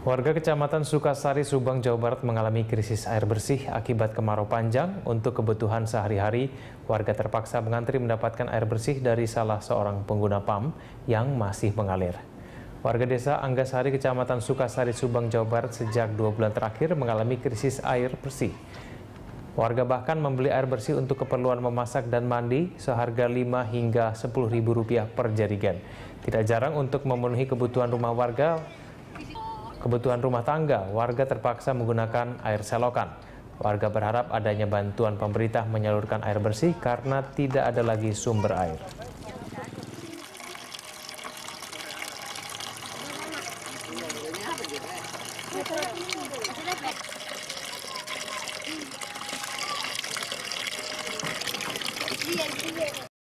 Warga Kecamatan Sukasari, Subang, Jawa Barat mengalami krisis air bersih akibat kemarau panjang. Untuk kebutuhan sehari-hari, warga terpaksa mengantri mendapatkan air bersih dari salah seorang pengguna PAM yang masih mengalir. Warga desa Anggasari, Kecamatan Sukasari, Subang, Jawa Barat sejak 2 bulan terakhir mengalami krisis air bersih. Warga bahkan membeli air bersih untuk keperluan memasak dan mandi seharga Rp5 hingga Rp10.000 per jerigen. Tidak jarang untuk memenuhi kebutuhan rumah tangga, warga terpaksa menggunakan air selokan. Warga berharap adanya bantuan pemerintah menyalurkan air bersih karena tidak ada lagi sumber air.